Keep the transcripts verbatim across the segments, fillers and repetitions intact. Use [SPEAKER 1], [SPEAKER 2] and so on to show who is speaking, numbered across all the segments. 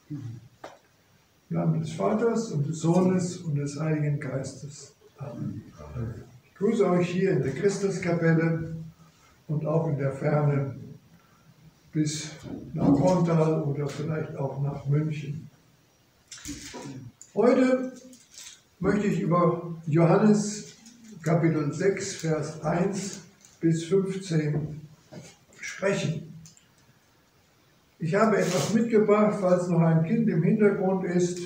[SPEAKER 1] Im Namen des Vaters und des Sohnes und des Heiligen Geistes. Amen. Ich grüße euch hier in der Christuskapelle und auch in der Ferne bis nach Korntal oder vielleicht auch nach München. Heute möchte ich über Johannes Kapitel sechs, Vers eins bis fünfzehn sprechen. Ich habe etwas mitgebracht, falls noch ein Kind im Hintergrund ist.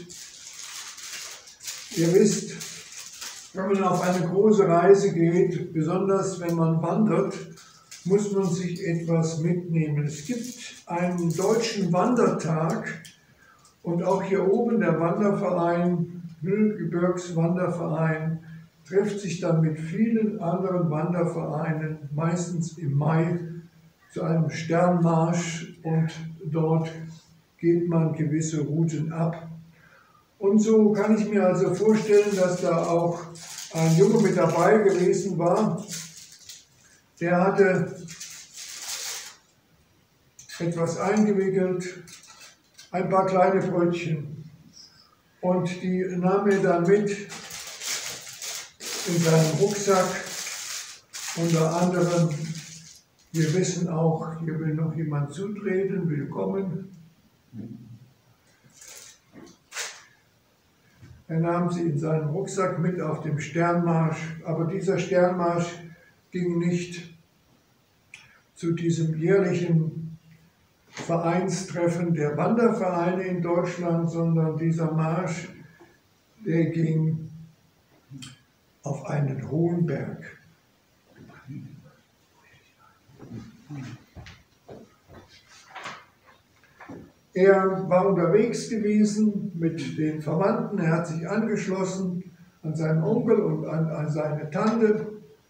[SPEAKER 1] Ihr wisst, wenn man auf eine große Reise geht, besonders wenn man wandert, muss man sich etwas mitnehmen. Es gibt einen deutschen Wandertag und auch hier oben der Wanderverein, Hüllgebirgswanderverein, trifft sich dann mit vielen anderen Wandervereinen, meistens im Mai, zu einem Sternmarsch und dort geht man gewisse Routen ab. Und so kann ich mir also vorstellen, dass da auch ein Junge mit dabei gewesen war, der hatte etwas eingewickelt, ein paar kleine Brötchen, und die nahm er dann mit in seinen Rucksack. Unter anderem, wir wissen auch, hier will noch jemand zutreten, willkommen. Er nahm sie in seinen Rucksack mit auf dem Sternmarsch, aber dieser Sternmarsch ging nicht zu diesem jährlichen Vereinstreffen der Wandervereine in Deutschland, sondern dieser Marsch, der ging auf einen hohen Berg. Er war unterwegs gewesen mit den Verwandten, er hat sich angeschlossen an seinen Onkel und an, an seine Tante.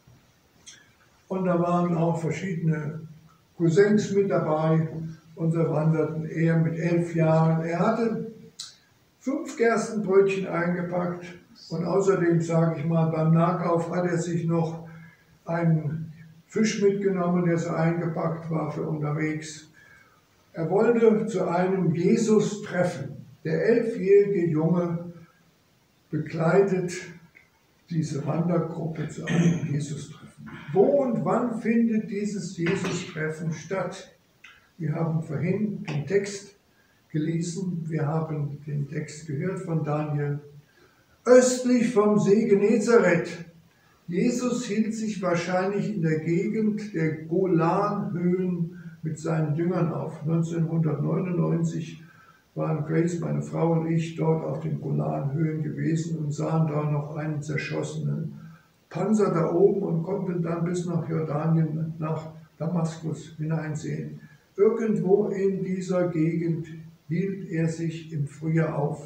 [SPEAKER 1] Und da waren auch verschiedene Cousins mit dabei und so wanderten. Er mit elf Jahren. Er hatte fünf Gerstenbrötchen eingepackt und außerdem, sage ich mal, beim Nachkauf hat er sich noch einen Fisch mitgenommen, der so eingepackt war für unterwegs. Er wollte zu einem Jesus treffen. Der elfjährige Junge begleitet diese Wandergruppe zu einem Jesus-Treffen. Wo und wann findet dieses Jesus-Treffen statt? Wir haben vorhin den Text gelesen, wir haben den Text gehört von Daniel. Östlich vom See Genezareth. Jesus hielt sich wahrscheinlich in der Gegend der Golanhöhen mit seinen Jüngern auf. neunzehnhundertneunundneunzig waren Grace, meine Frau und ich dort auf den Golanhöhen gewesen und sahen da noch einen zerschossenen Panzer da oben und konnten dann bis nach Jordanien, nach Damaskus hineinsehen. Irgendwo in dieser Gegend hielt er sich im Frühjahr auf.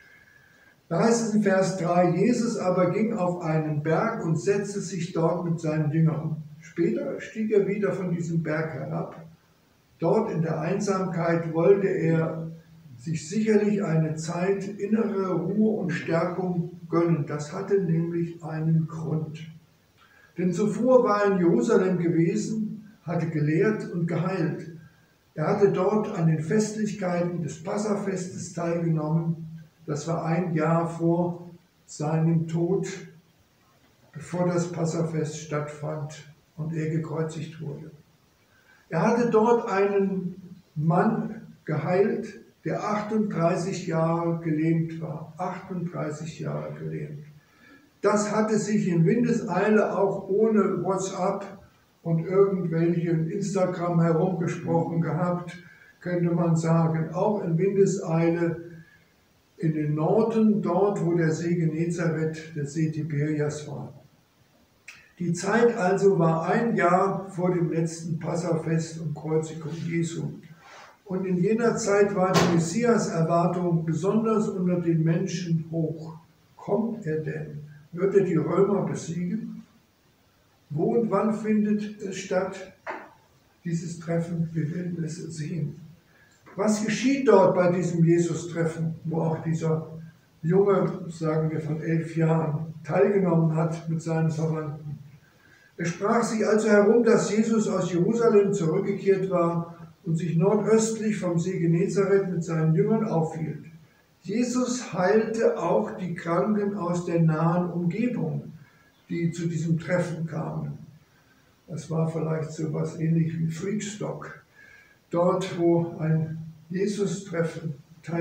[SPEAKER 1] Da heißt es in Vers drei, Jesus aber ging auf einen Berg und setzte sich dort mit seinen Jüngern. Später stieg er wieder von diesem Berg herab. Dort in der Einsamkeit wollte er sich sicherlich eine Zeit innere Ruhe und Stärkung gönnen. Das hatte nämlich einen Grund. Denn zuvor war er in Jerusalem gewesen, hatte gelehrt und geheilt. Er hatte dort an den Festlichkeiten des Passafestes teilgenommen. Das war ein Jahr vor seinem Tod, bevor das Passafest stattfand und er gekreuzigt wurde. Er hatte dort einen Mann geheilt, der achtunddreißig Jahre gelähmt war. achtunddreißig Jahre gelähmt. Das hatte sich in Windeseile auch ohne WhatsApp und irgendwelchen Instagram herumgesprochen gehabt, könnte man sagen. Auch in Windeseile in den Norden, dort wo der See Genezareth, der See Tiberias war. Die Zeit also war ein Jahr vor dem letzten Passafest und Kreuzigung Jesu. Und in jener Zeit war die Messias-Erwartung besonders unter den Menschen hoch. Kommt er denn? Wird er die Römer besiegen? Wo und wann findet es statt? Dieses Treffen, wir werden es sehen. Was geschieht dort bei diesem Jesus-Treffen, wo auch dieser Junge, sagen wir von elf Jahren, teilgenommen hat mit seinen Verwandten? Es sprach sich also herum, dass Jesus aus Jerusalem zurückgekehrt war und sich nordöstlich vom See Genezareth mit seinen Jüngern aufhielt. Jesus heilte auch die Kranken aus der nahen Umgebung, die zu diesem Treffen kamen. Das war vielleicht so etwas ähnlich wie Freakstock. Dort, wo ein Jesus-Treffen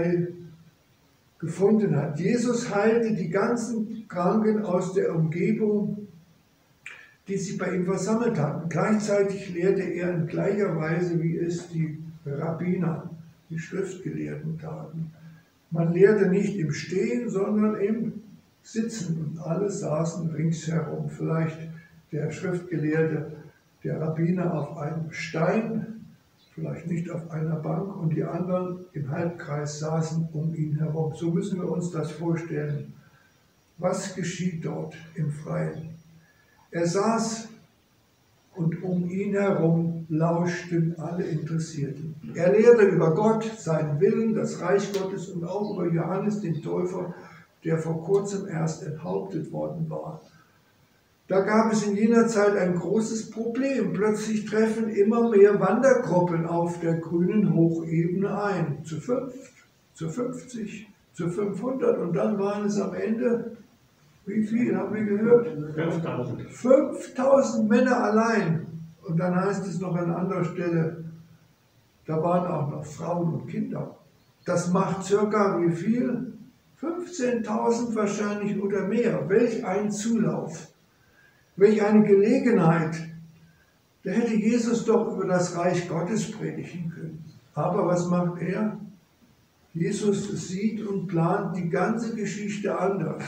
[SPEAKER 1] teilgefunden hat. Jesus heilte die ganzen Kranken aus der Umgebung, die sich bei ihm versammelt hatten. Gleichzeitig lehrte er in gleicher Weise, wie es die Rabbiner, die Schriftgelehrten taten. Man lehrte nicht im Stehen, sondern im Sitzen und alle saßen ringsherum. Vielleicht der Schriftgelehrte, der Rabbiner auf einem Stein, vielleicht nicht auf einer Bank und die anderen im Halbkreis saßen um ihn herum. So müssen wir uns das vorstellen. Was geschieht dort im Freien? Er saß und um ihn herum lauschten alle Interessierten. Er lehrte über Gott, seinen Willen, das Reich Gottes und auch über Johannes den Täufer, der vor kurzem erst enthauptet worden war. Da gab es in jener Zeit ein großes Problem. Plötzlich treffen immer mehr Wandergruppen auf der grünen Hochebene ein. Zu fünf, zu fünfzig, zu fünfhundert und dann waren es am Ende, wie viel haben wir gehört?
[SPEAKER 2] fünftausend.
[SPEAKER 1] fünftausend Männer allein. Und dann heißt es noch an anderer Stelle, da waren auch noch Frauen und Kinder. Das macht circa wie viel? fünfzehntausend wahrscheinlich oder mehr. Welch ein Zulauf. Welch eine Gelegenheit, da hätte Jesus doch über das Reich Gottes predigen können. Aber was macht er? Jesus sieht und plant die ganze Geschichte anders.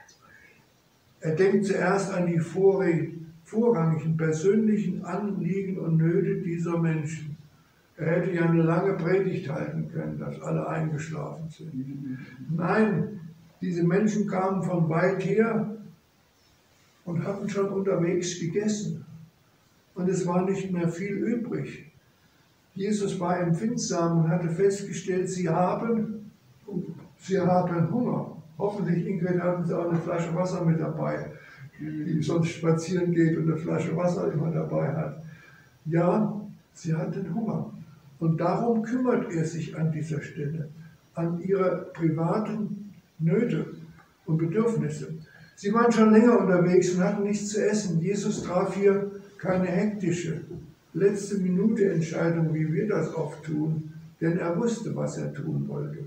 [SPEAKER 1] Er denkt zuerst an die vorrangigen persönlichen Anliegen und Nöte dieser Menschen. Er hätte ja eine lange Predigt halten können, dass alle eingeschlafen sind. Nein, diese Menschen kamen von weit her und hatten schon unterwegs gegessen. Und es war nicht mehr viel übrig. Jesus war empfindsam und hatte festgestellt, sie haben, sie haben Hunger. Hoffentlich, Ingrid, hatten sie auch eine Flasche Wasser mit dabei, die sonst spazieren geht und eine Flasche Wasser immer dabei hat. Ja, sie hatten Hunger. Und darum kümmert er sich an dieser Stelle, an ihre privaten Nöte und Bedürfnisse. Sie waren schon länger unterwegs und hatten nichts zu essen. Jesus traf hier keine hektische, letzte Minute Entscheidung, wie wir das oft tun, denn er wusste, was er tun wollte.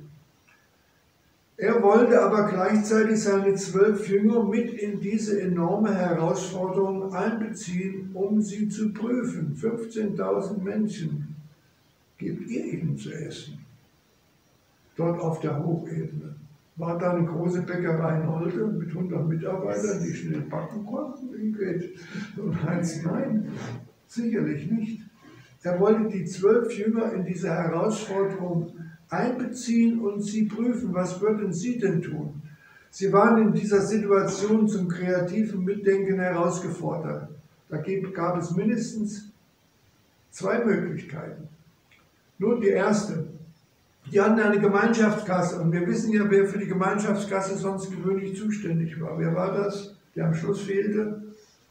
[SPEAKER 1] Er wollte aber gleichzeitig seine zwölf Jünger mit in diese enorme Herausforderung einbeziehen, um sie zu prüfen. fünfzehntausend Menschen gebt ihr ihnen zu essen, dort auf der Hochebene. War da eine große Bäckerei in Holte mit hundert Mitarbeitern, die schnell backen konnten? Ingrid und Heinz, nein, sicherlich nicht. Er wollte die zwölf Jünger in diese Herausforderung einbeziehen und sie prüfen, was würden sie denn tun? Sie waren in dieser Situation zum kreativen Mitdenken herausgefordert. Da gab es mindestens zwei Möglichkeiten. Nun die erste. Die hatten eine Gemeinschaftskasse und wir wissen ja, wer für die Gemeinschaftskasse sonst gewöhnlich zuständig war. Wer war das, der am Schluss fehlte?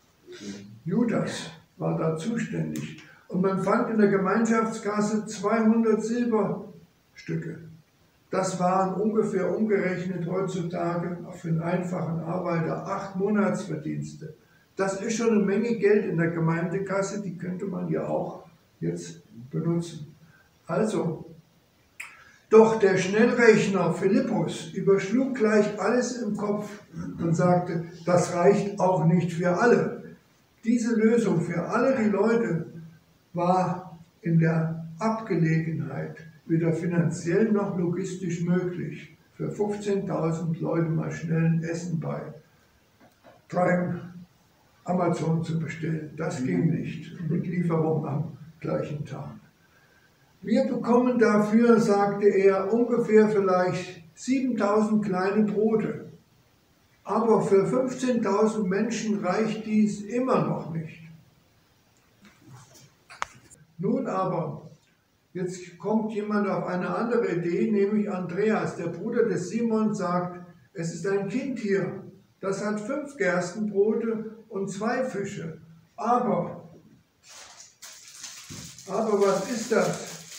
[SPEAKER 1] Judas war da zuständig. Und man fand in der Gemeinschaftskasse zweihundert Silberstücke. Das waren ungefähr umgerechnet heutzutage für einen einfachen Arbeiter acht Monatsverdienste. Das ist schon eine Menge Geld in der Gemeindekasse, die könnte man ja auch jetzt benutzen. Also, doch der Schnellrechner Philippus überschlug gleich alles im Kopf und sagte, das reicht auch nicht für alle. Diese Lösung für alle die Leute war in der Abgelegenheit weder finanziell noch logistisch möglich. Für fünfzehntausend Leute mal schnell ein Essen bei Prime Amazon zu bestellen. Das ging nicht mit Lieferung am gleichen Tag. Wir bekommen dafür, sagte er, ungefähr vielleicht siebentausend kleine Brote. Aber für fünfzehntausend Menschen reicht dies immer noch nicht. Nun aber, jetzt kommt jemand auf eine andere Idee, nämlich Andreas, der Bruder des Simon, sagt, es ist ein Kind hier, das hat fünf Gerstenbrote und zwei Fische. Aber, aber was ist das?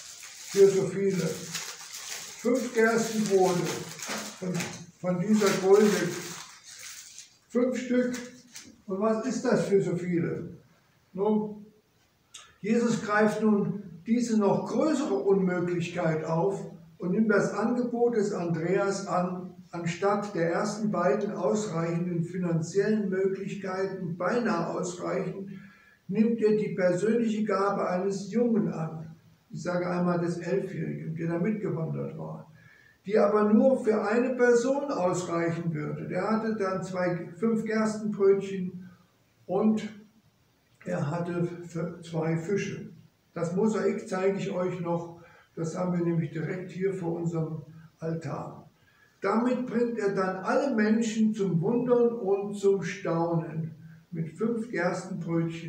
[SPEAKER 1] für so viele? Fünf Gerstenbrote von, von dieser Größe. Fünf Stück. Und was ist das für so viele? Nun, Jesus greift nun diese noch größere Unmöglichkeit auf und nimmt das Angebot des Andreas an, anstatt der ersten beiden ausreichenden finanziellen Möglichkeiten, beinahe ausreichend, nimmt er die persönliche Gabe eines Jungen an. Ich sage einmal des Elfjährigen, der da mitgewandert war, die aber nur für eine Person ausreichen würde. Der hatte dann zwei, fünf Gerstenbrötchen und er hatte zwei Fische. Das Mosaik zeige ich euch noch, das haben wir nämlich direkt hier vor unserem Altar. Damit bringt er dann alle Menschen zum Wundern und zum Staunen mit fünf Gerstenbrötchen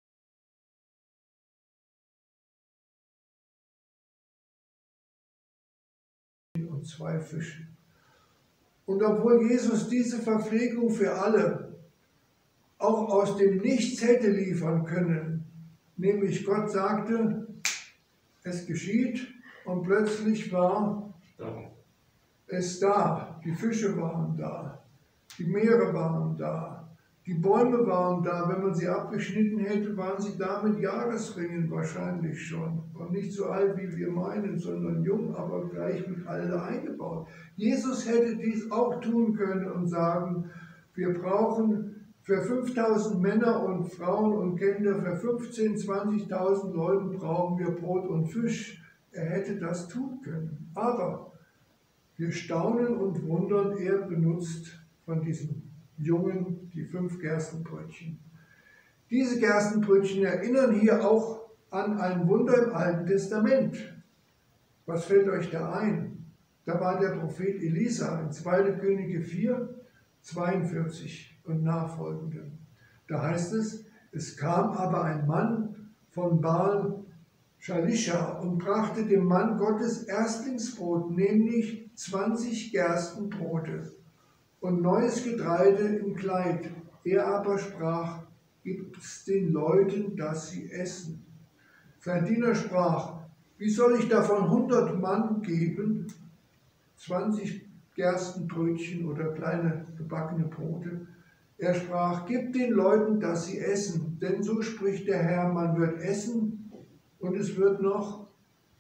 [SPEAKER 1] und zwei Fischen. Und obwohl Jesus diese Verpflegung für alle auch aus dem Nichts hätte liefern können, nämlich Gott sagte, es geschieht, und plötzlich war es da, die Fische waren da, die Meere waren da, die Bäume waren da, wenn man sie abgeschnitten hätte, waren sie da mit Jahresringen wahrscheinlich schon. Und nicht so alt, wie wir meinen, sondern jung, aber gleich mit Alter eingebaut. Jesus hätte dies auch tun können und sagen, wir brauchen für fünftausend Männer und Frauen und Kinder, für fünfzehntausend, zwanzigtausend Leuten brauchen wir Brot und Fisch. Er hätte das tun können. Aber wir staunen und wundern, er benutzt von diesem Jungen die fünf Gerstenbrötchen. Diese Gerstenbrötchen erinnern hier auch an ein Wunder im Alten Testament. Was fällt euch da ein? Da war der Prophet Elisa in zweiter Könige vier, zweiundvierzig und nachfolgende. Da heißt es, es kam aber ein Mann von Baal Shalisha und brachte dem Mann Gottes Erstlingsbrot, nämlich zwanzig Gerstenbrote und neues Getreide im Kleid. Er aber sprach, gibt's den Leuten, dass sie essen. Sein Diener sprach, wie soll ich davon hundert Mann geben, zwanzig Gerstenbrötchen oder kleine gebackene Brote? Er sprach, gib den Leuten, dass sie essen, denn so spricht der Herr, man wird essen und es wird noch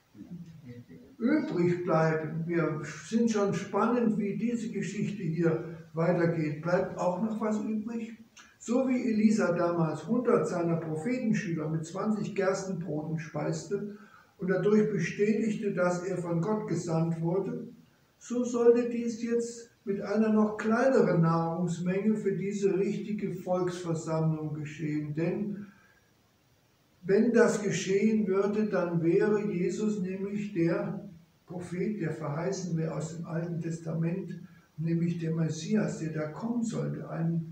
[SPEAKER 1] übrig bleiben. Wir sind schon spannend, wie diese Geschichte hier weitergeht. Bleibt auch noch was übrig? So wie Elisa damals hundert seiner Prophetenschüler mit zwanzig Gerstenbroten speiste und dadurch bestätigte, dass er von Gott gesandt wurde, so sollte dies jetzt mit einer noch kleineren Nahrungsmenge für diese richtige Volksversammlung geschehen. Denn wenn das geschehen würde, dann wäre Jesus nämlich der Prophet, der verheißen wäre aus dem Alten Testament, nämlich der Messias, der da kommen sollte. Einen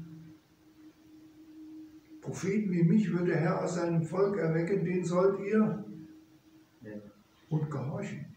[SPEAKER 1] Propheten wie mich würde der Herr aus seinem Volk erwecken, den sollt ihr und gehorchen.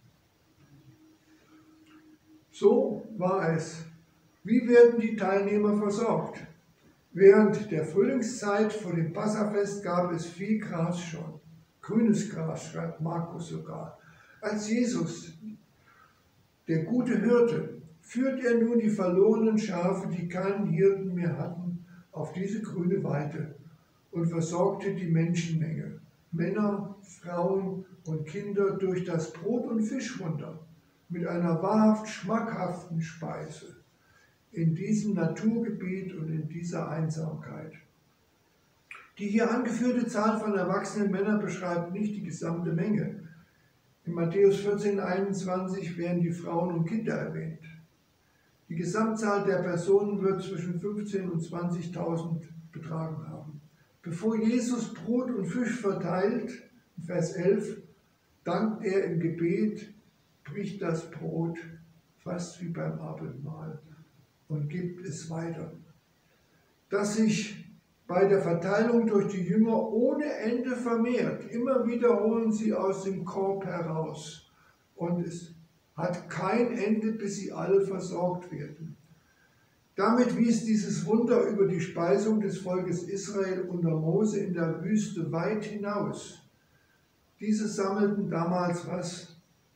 [SPEAKER 1] So war es. Wie werden die Teilnehmer versorgt? Während der Frühlingszeit vor dem Passafest gab es viel Gras schon. Grünes Gras, schreibt Markus sogar. Als Jesus, der gute Hirte, führt er nun die verlorenen Schafe, die keinen Hirten mehr hatten, auf diese grüne Weide und versorgte die Menschenmenge, Männer, Frauen und Kinder durch das Brot- und Fischwunder mit einer wahrhaft schmackhaften Speise in diesem Naturgebiet und in dieser Einsamkeit. Die hier angeführte Zahl von erwachsenen Männern beschreibt nicht die gesamte Menge. In Matthäus vierzehn, einundzwanzig werden die Frauen und Kinder erwähnt. Die Gesamtzahl der Personen wird zwischen fünfzehntausend und zwanzigtausend betragen haben. Bevor Jesus Brot und Fisch verteilt, Vers elf, dankt er im Gebet, bricht das Brot fast wie beim Abendmahl und gibt es weiter. Dass sich bei der Verteilung durch die Jünger ohne Ende vermehrt. Immer wieder holen sie aus dem Korb heraus und es hat kein Ende, bis sie alle versorgt werden. Damit wies dieses Wunder über die Speisung des Volkes Israel unter Mose in der Wüste weit hinaus. Diese sammelten damals was?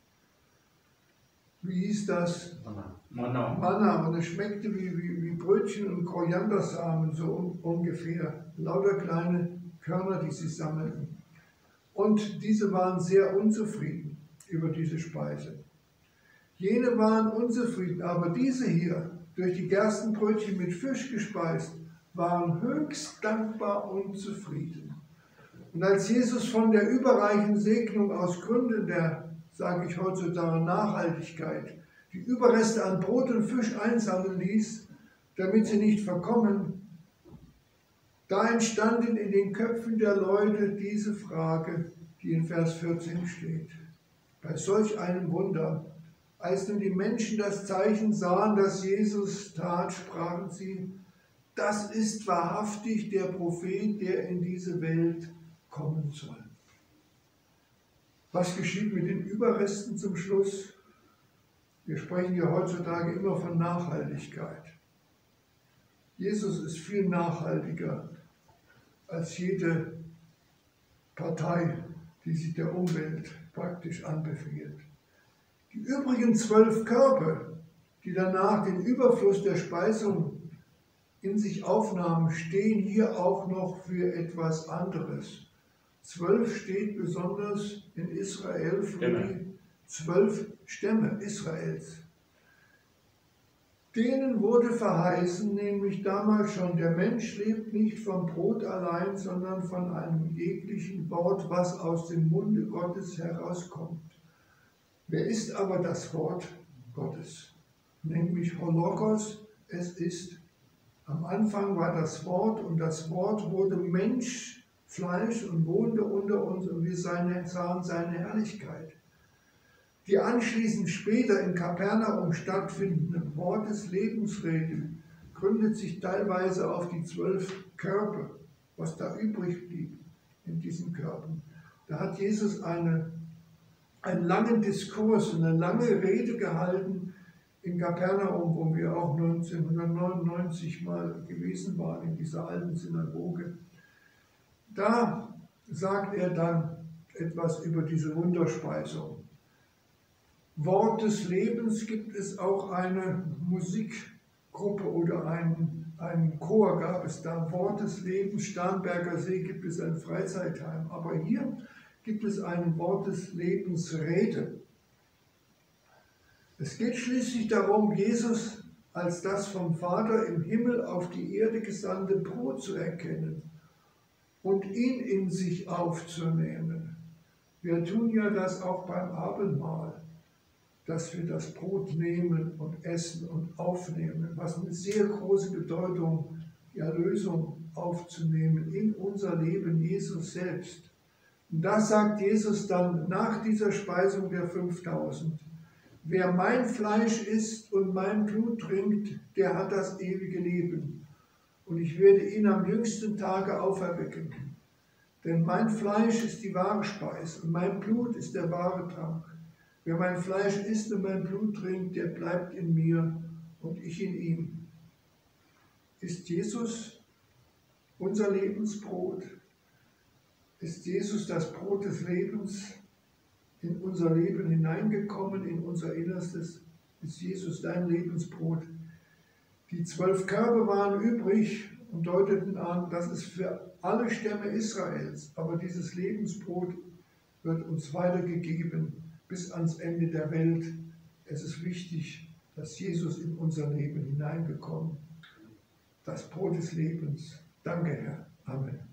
[SPEAKER 1] wie hieß das?
[SPEAKER 2] Manna.
[SPEAKER 1] Manna. Und es schmeckte wie, wie, wie Brötchen und Koriandersamen, so un, ungefähr. Lauter kleine Körner, die sie sammelten. Und diese waren sehr unzufrieden über diese Speise. Jene waren unzufrieden, aber diese hier, durch die Gerstenbrötchen mit Fisch gespeist, waren höchst dankbar und zufrieden. Und als Jesus von der überreichen Segnung aus Gründen der, sage ich heutzutage, Nachhaltigkeit, die Überreste an Brot und Fisch einsammeln ließ, damit sie nicht verkommen, da entstanden in den Köpfen der Leute diese Frage, die in Vers vierzehn steht. Bei solch einem Wunder, als nun die Menschen das Zeichen sahen, das Jesus tat, sprachen sie, das ist wahrhaftig der Prophet, der in diese Welt kommen soll. Was geschieht mit den Überresten zum Schluss? Wir sprechen ja heutzutage immer von Nachhaltigkeit. Jesus ist viel nachhaltiger als jede Partei, die sich der Umwelt praktisch anbefiehlt. Die übrigen zwölf Körper, die danach den Überfluss der Speisung in sich aufnahmen, stehen hier auch noch für etwas anderes. Zwölf steht besonders in Israel für
[SPEAKER 2] Stämme.
[SPEAKER 1] die zwölf Stämme Israels. Denen wurde verheißen, nämlich damals schon, der Mensch lebt nicht vom Brot allein, sondern von einem jeglichen Wort, was aus dem Munde Gottes herauskommt. Wer ist aber das Wort Gottes? Nämlich Hologos, es ist. Am Anfang war das Wort und das Wort wurde Mensch, Fleisch und wohnte unter uns und wir seine, sahen seine Herrlichkeit. Die anschließend später in Kapernaum stattfindende Wortes-Lebensrede gründet sich teilweise auf die zwölf Körper, was da übrig blieb in diesen Körpern. Da hat Jesus eine, einen langen Diskurs, eine lange Rede gehalten in Kapernaum, wo wir auch neunzehnhundertneunundneunzig mal gewesen waren, in dieser alten Synagoge. Da sagt er dann etwas über diese Wunderspeisung. Wort des Lebens gibt es auch eine Musikgruppe oder einen, einen Chor gab es da. Wort des Lebens, Starnberger See gibt es ein Freizeitheim. Aber hier gibt es ein Wort des Lebens Rede. Es geht schließlich darum, Jesus als das vom Vater im Himmel auf die Erde gesandte Brot zu erkennen und ihn in sich aufzunehmen. Wir tun ja das auch beim Abendmahl, dass wir das Brot nehmen und essen und aufnehmen, was eine sehr große Bedeutung, die Erlösung aufzunehmen in unser Leben, Jesus selbst. Und da sagt Jesus dann nach dieser Speisung der fünftausend, wer mein Fleisch isst und mein Blut trinkt, der hat das ewige Leben. Und ich werde ihn am jüngsten Tage auferwecken. Denn mein Fleisch ist die wahre Speise und mein Blut ist der wahre Trank. Wer mein Fleisch isst und mein Blut trinkt, der bleibt in mir und ich in ihm. Ist Jesus unser Lebensbrot? Ist Jesus das Brot des Lebens in unser Leben hineingekommen, in unser Innerstes? Ist Jesus dein Lebensbrot? Die zwölf Körbe waren übrig und deuteten an, das ist für alle Stämme Israels, aber dieses Lebensbrot wird uns weitergegeben bis ans Ende der Welt. Es ist wichtig, dass Jesus in unser Leben hineingekommen, das Brot des Lebens. Danke, Herr. Amen.